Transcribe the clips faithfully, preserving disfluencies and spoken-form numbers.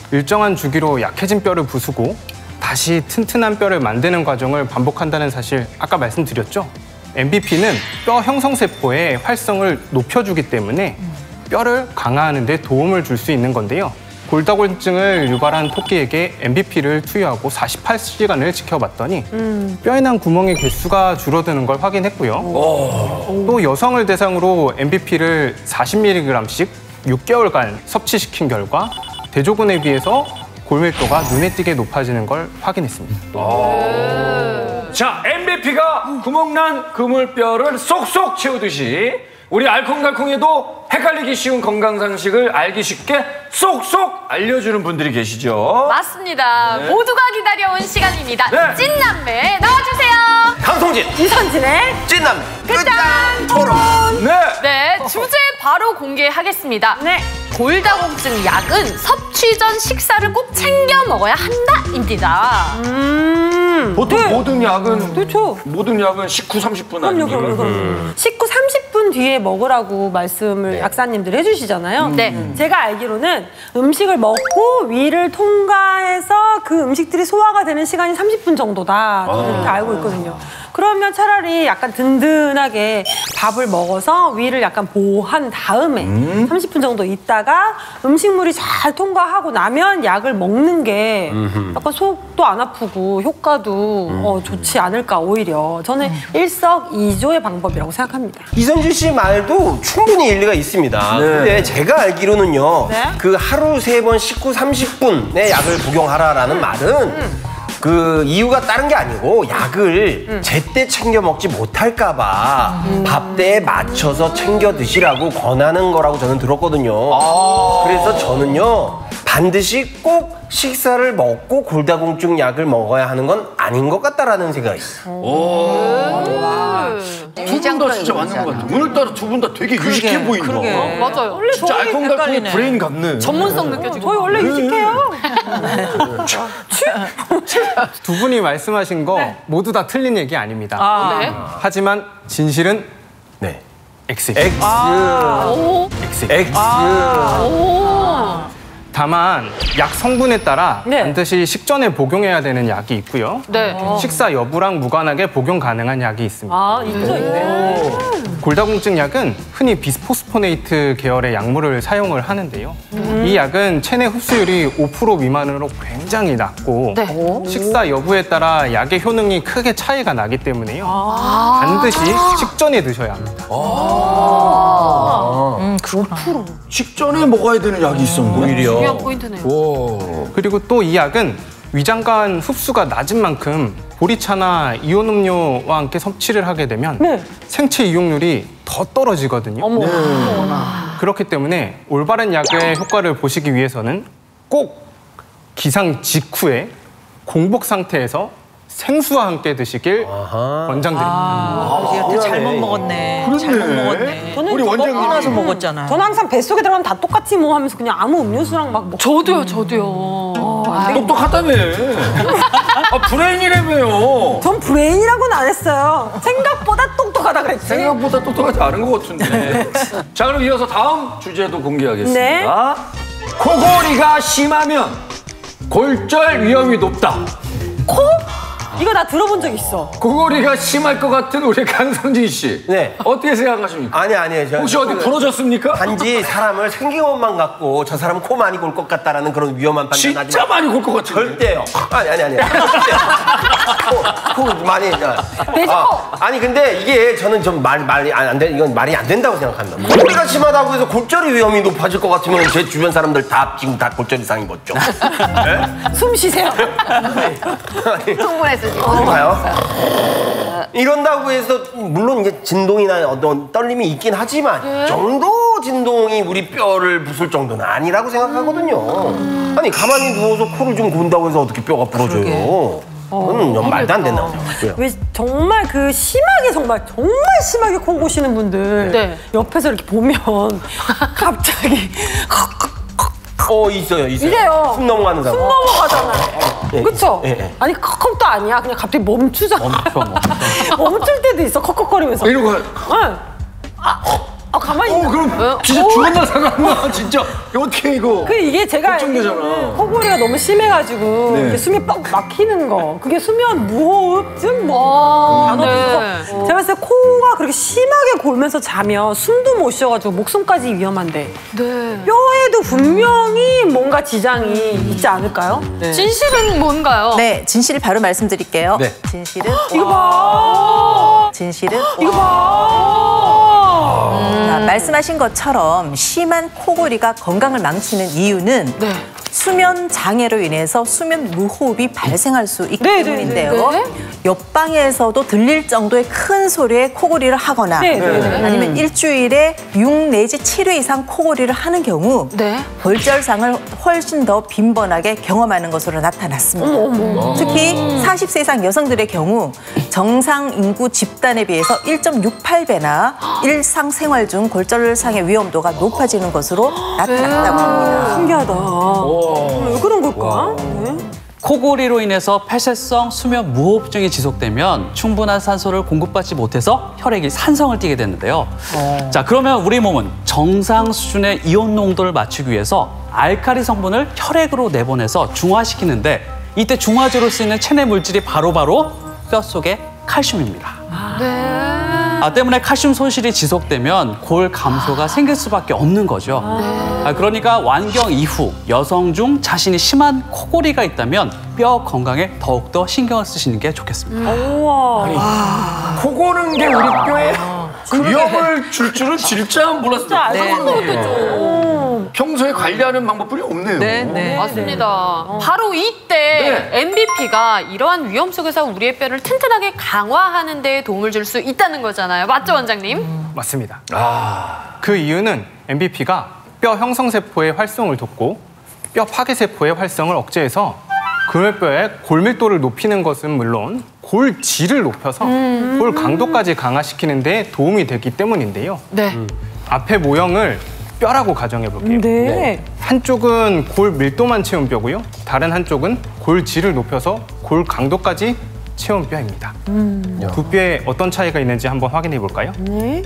일정한 주기로 약해진 뼈를 부수고 다시 튼튼한 뼈를 만드는 과정을 반복한다는 사실 아까 말씀드렸죠? 엠비피는 뼈 형성세포의 활성을 높여주기 때문에 뼈를 강화하는 데 도움을 줄 수 있는 건데요. 골다공증을 유발한 토끼에게 엠비피를 투여하고 사십팔 시간을 지켜봤더니 음. 뼈에 난 구멍의 개수가 줄어드는 걸 확인했고요. 오. 또 여성을 대상으로 엠비피를 사십 밀리그램씩 육 개월간 섭취시킨 결과 대조군에 비해서 골밀도가 눈에 띄게 높아지는 걸 확인했습니다. 자, 엠비피가 구멍난 그물뼈를 쏙쏙 채우듯이 우리 알콩달콩에도 헷갈리기 쉬운 건강상식을 알기 쉽게 쏙쏙 알려주는 분들이 계시죠. 맞습니다. 네. 모두가 기다려온 시간입니다. 네. 찐남매 나와주세요. 강성진, 이선진의 찐남매 끝장 토론. 네. 네, 주제 바로 공개하겠습니다. 네. 골다공증 약은 섭취 전 식사를 꼭 챙겨 먹어야 한다입니다. 음. 보통 네. 모든 약은 그렇죠. 모든 약은 식후 삼십 분 그럼요, 아닙니까? 그럼요, 그럼요. 음. 식후 삼십 분 뒤에 먹으라고 말씀을 네. 약사님들이 해주시잖아요. 네. 제가 알기로는 음식을 먹고 위를 통과해서 그 음식들이 소화가 되는 시간이 삼십 분 정도다. 저는 이렇게 알고 있거든요. 그러면 차라리 약간 든든하게 밥을 먹어서 위를 약간 보호한 다음에 음? 삼십 분 정도 있다가 음식물이 잘 통과하고 나면 약을 먹는 게 약간 속도 안 아프고 효과도 음. 어, 좋지 않을까 오히려. 저는 음. 일석이조의 방법이라고 생각합니다. 이선진 씨 말도 충분히 일리가 있습니다. 네. 근데 제가 알기로는요. 네? 그 하루 세 번 식후 삼십 분의 약을 복용하라라는 음. 말은 음. 그 이유가 다른 게 아니고 약을 음. 제때 챙겨 먹지 못할까 봐 음. 밥때에 맞춰서 챙겨 드시라고 권하는 거라고 저는 들었거든요. 아 그래서 저는요 반드시 꼭 식사를 먹고 골다공증 약을 먹어야 하는 건 아닌 것 같다라는 생각이 있어요. 두 분 다 진짜 맞는 것 같아요. 오늘따라 두 분 다 되게 그러게, 유식해 보인다. 그러게. 어, 맞아요. 원래 진짜 저희 알콩달콩 브레인 같네. 전문성 느껴지고. 저희 원래 유식해요. 두 분이 말씀하신 거 네. 모두 다 틀린 얘기 아닙니다. 아, 네. 하지만 진실은 네. X입니다. X. 아, 오. X. X. 아, 오. 다만 약 성분에 따라 네. 반드시 식전에 복용해야 되는 약이 있고요. 네. 식사 여부랑 무관하게 복용 가능한 약이 있습니다. 아, 있죠, 있네. 골다공증 약은 흔히 비스포스포네이트 계열의 약물을 사용을 하는데요. 음. 이 약은 체내 흡수율이 오 퍼센트 미만으로 굉장히 낮고 네. 식사 여부에 따라 약의 효능이 크게 차이가 나기 때문에요. 아. 반드시 식전에 드셔야 합니다. 아. 음, 그렇구나. 식전에 먹어야 되는 약이 있었는데. 오히려. 중요한 포인트네요. 오. 그리고 또 이 약은 위장 간 흡수가 낮은 만큼 보리차나 이온 음료와 함께 섭취를 하게 되면 네. 생체 이용률이 더 떨어지거든요. 어머. 네. 그렇기 때문에 올바른 약의 효과를 보시기 위해서는 꼭 기상 직후에 공복 상태에서 생수와 함께 드시길 아하. 권장드립니다. 아, 우리한테 잘못 먹었네. 그러네. 잘못 먹었네. 저는 우리 저거 원장님이 나서 먹었잖아요. 저는 항상 뱃속에 들어가면 다 똑같이 뭐 하면서 그냥 아무 음료수랑 막 먹고. 저도요, 저도요. 아, 똑똑하다며. 아, 브레인이라며요. 전 브레인이라고는 안 했어요. 생각보다 똑똑하다 그랬지. 생각보다 똑똑하지 않은 것 같은데. 자, 그럼 이어서 다음 주제도 공개하겠습니다. 네. 코골이가 심하면 골절 위험이 높다. 코? 이거 나 들어본 적 있어. 코골이가 심할 것 같은 우리 강성진 씨. 네. 어떻게 생각하십니까? 아니 아니에요. 저- 혹시 어디 부러졌습니까? 단지 사람을 생긴 것만 갖고 저 사람은 코 많이 골 것 같다라는 그런 위험한 판단 하지 진짜 마. 많이 골 것 같은데. 절대요. 아니 아니 아니. 코, 코 많이. 돼지 아, 코. 아니 근데 이게 저는 좀 말 말이 안 돼. 이건 말이 안 된다고 생각합니다. 코골이가 심하다고 해서 골절이 위험이 높아질 것 같으면 제 주변 사람들 다 지금 다 골절 이상 입었죠. 네? 숨 쉬세요. 충분했어, 지금. 그런가요? 이런다고 해서 물론 이제 진동이나 어떤 떨림이 있긴 하지만 이 정도 진동이 우리 뼈를 부술 정도는 아니라고 생각하거든요. 아니 가만히 누워서 코를 좀 곤다고 해서 어떻게 뼈가 부러져요? 그건 좀 말도 안 된다고 생각해요. 왜 정말 그 심하게 정말 정말 심하게 코 고시는 분들 네. 옆에서 이렇게 보면 갑자기 어 있어요 있어요. 이래요. 숨 넘어가는 사람. 숨 넘어가잖아. 예, 그쵸? 예, 예. 아니 컥컥도 아니야. 그냥 갑자기 멈추잖아. 멈춰, 멈춰. 멈출 때도 있어. 컥컥거리면서. 이러고 응. 아, 아, 가만히 어, 있나? 그럼 진짜 죽었나 상관없나 진짜. 이거 어떻게 이거? 그 이게 제가 걱정되잖아. 알기로는 코골이가 너무 심해가지고 네. 이게 숨이 빡 막히는 거. 그게 수면 무호흡증 뭐 단어도 네. 있어서 제가 봤을 때 코가 그렇게 심하게 골면서 자면 숨도 못 쉬어가지고 목숨까지 위험한데 네. 뼈에도 분명히 뭔가 지장이 있지 않을까요? 진실은 뭔가요? 네, 진실을 바로 말씀드릴게요. 네. 진실은 이거 봐. 진실은 이거 봐. 자, 말씀하신 것처럼 심한 코골이가 건강을 망치는 이유는 네. 수면 장애로 인해서 수면 무호흡이 발생할 수 있기 네, 네, 때문인데요. 네. 옆방에서도 들릴 정도의 큰 소리에 코골이를 하거나 네, 네, 네. 아니면 일주일에 육 내지 칠 회 이상 코골이를 하는 경우 네. 골절상을 훨씬 더 빈번하게 경험하는 것으로 나타났습니다. 특히 사십 세 이상 여성들의 경우 정상 인구 집단에 비해서 일 점 육팔 배나 일상생활 중 골절상의 위험도가 높아지는 것으로 나타났다고 합니다. 신기하다. 왜 그런 걸까? 네. 코골이로 인해서 폐쇄성 수면 무호흡증이 지속되면 충분한 산소를 공급받지 못해서 혈액이 산성을 띠게 되는데요. 자, 그러면 우리 몸은 정상 수준의 이온 농도를 맞추기 위해서 알칼리 성분을 혈액으로 내보내서 중화시키는데 이때 중화제로 쓰이는 체내 물질이 바로바로 뼈 속의 칼슘입니다. 아, 때문에 칼슘 손실이 지속되면 골 감소가 생길 수밖에 없는 거죠. 아, 그러니까 완경 이후 여성 중 자신이 심한 코골이가 있다면 뼈 건강에 더욱더 신경을 쓰시는 게 좋겠습니다. 우와. 코 고는 게 우리 뼈에 위험을 줄 줄은 진짜 몰랐어요. 네. 평소에 관리하는 방법뿐이 없네요. 네, 네. 맞습니다. 바로 이때 네. 엠비피가 이러한 위험 속에서 우리의 뼈를 튼튼하게 강화하는 데 도움을 줄 수 있다는 거잖아요. 맞죠, 원장님? 맞습니다. 아, 그 이유는 엠비피가 뼈 형성세포의 활성을 돕고 뼈 파괴세포의 활성을 억제해서 그물뼈의 골밀도를 높이는 것은 물론 골질을 높여서 골 강도까지 강화시키는 데 도움이 되기 때문인데요. 네. 앞에 모형을 뼈라고 가정해 볼게요. 네. 한쪽은 골 밀도만 채운 뼈고요. 다른 한쪽은 골 질을 높여서 골 강도까지 채운 뼈입니다. 두 뼈에 어떤 차이가 있는지 한번 확인해 볼까요? 네.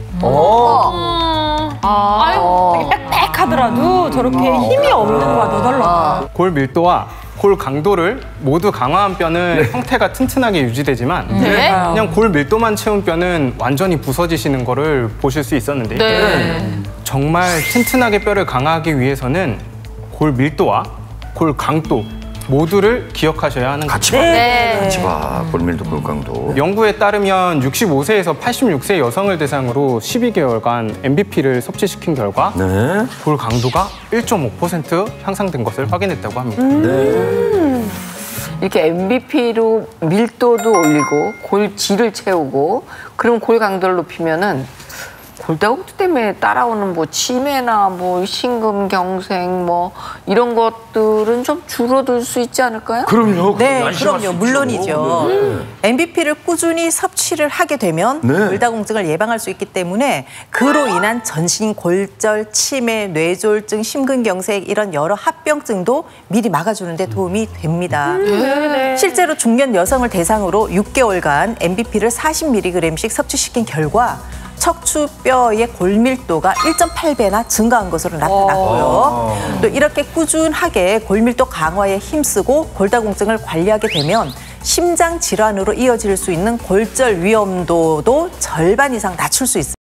아, 아유, 되게 빽빽하더라도 저렇게 힘이 없는 거와 너덜너덜. 골 밀도와 골 강도를 모두 강화한 뼈는 형태가 튼튼하게 유지되지만 네. 그냥 골 밀도만 채운 뼈는 완전히 부서지시는 거를 보실 수 있었는데요. 네. 정말 튼튼하게 뼈를 강화하기 위해서는 골 밀도와 골 강도 모두를 기억하셔야 하는 같이 거죠. 봐. 네. 같이 봐. 골밀도 골강도. 연구에 따르면 육십오 세에서 팔십육 세 여성을 대상으로 십이 개월간 엠비피를 섭취시킨 결과 네. 골 강도가 일 점 오 퍼센트 향상된 것을 확인했다고 합니다. 이렇게 엠비피로 밀도도 올리고 골질을 채우고 그럼 골 강도를 높이면은 골다공증 때문에 따라오는 뭐 치매나 뭐 심근경색 뭐 이런 것들은 좀 줄어들 수 있지 않을까요? 그럼요. 네, 안심할 수 그럼요. 있죠. 물론이죠. 엠비피를 꾸준히 섭취를 하게 되면 네. 골다공증을 예방할 수 있기 때문에 그로 인한 전신 골절, 치매, 뇌졸중, 심근경색 이런 여러 합병증도 미리 막아주는 데 도움이 됩니다. 실제로 중년 여성을 대상으로 육 개월간 엠비피를 사십 밀리그램씩 섭취시킨 결과 척추뼈의 골밀도가 일 점 팔 배나 증가한 것으로 나타났고요. 또 이렇게 꾸준하게 골밀도 강화에 힘쓰고 골다공증을 관리하게 되면 심장 질환으로 이어질 수 있는 골절 위험도도 절반 이상 낮출 수 있습니다.